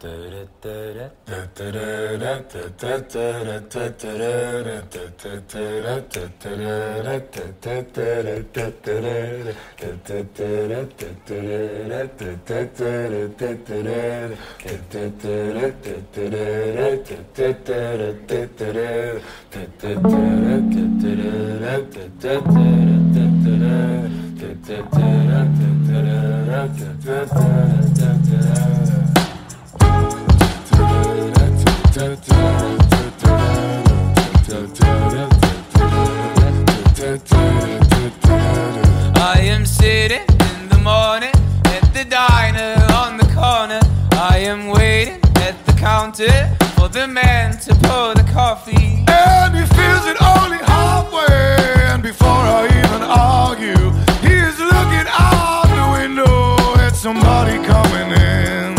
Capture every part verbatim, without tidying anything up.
I am sitting in the morning at the diner on the corner. I am waiting at the counter for the man to pour the coffee. And he feels it only halfway, and before I even argue, he is looking out the window at somebody coming in.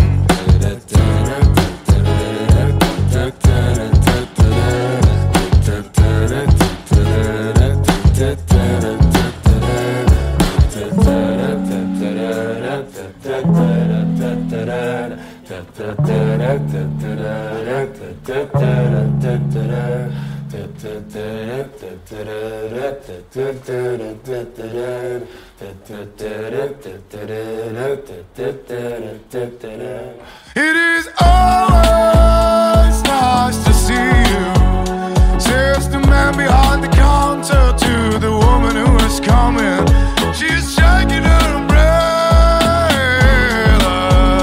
It is always nice to see you, says the man behind the counter to the woman who is coming. She's shaking her umbrella,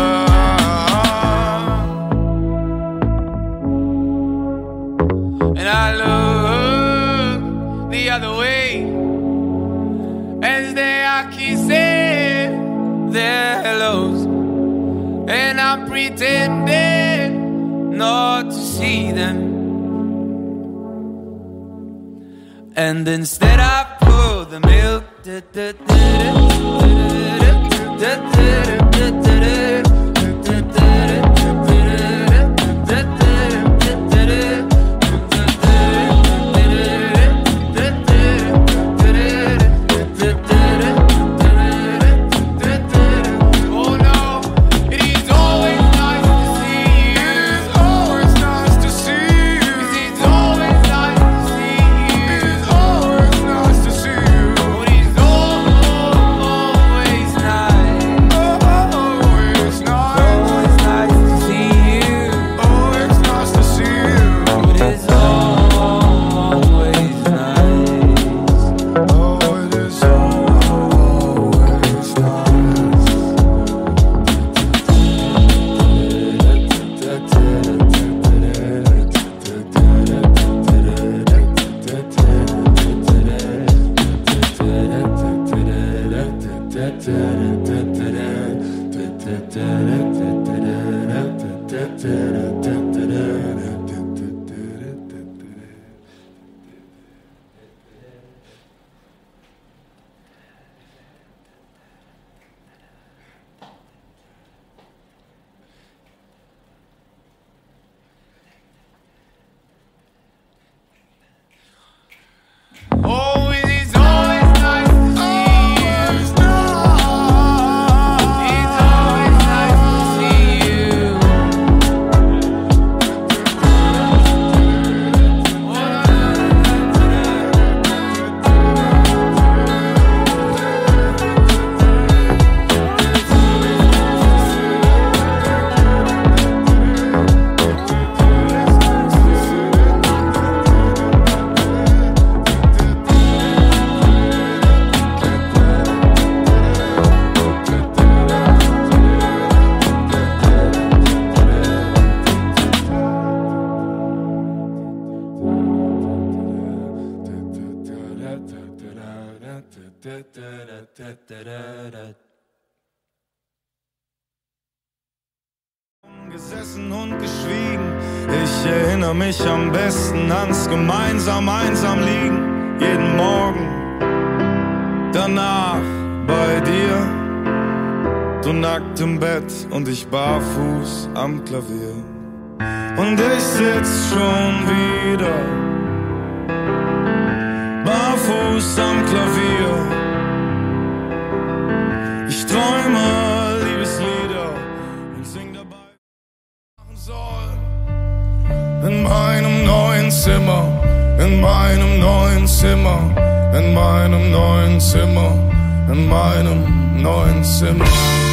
and I look the other way as they are kissing their hellos, and I'm pretending not to see them. And instead I pour the milk. Gesessen und geschwiegen, ich erinnere mich am besten ans gemeinsam einsam liegen, jeden Morgen, danach bei dir, du nackt im Bett und ich barfuß am Klavier. Und ich sitz schon wieder barfuß am Klavier. Ich träume Liebeslieder und sing dabei. in meinem neuen Zimmer, in meinem neuen Zimmer, in meinem neuen Zimmer, in meinem neuen Zimmer.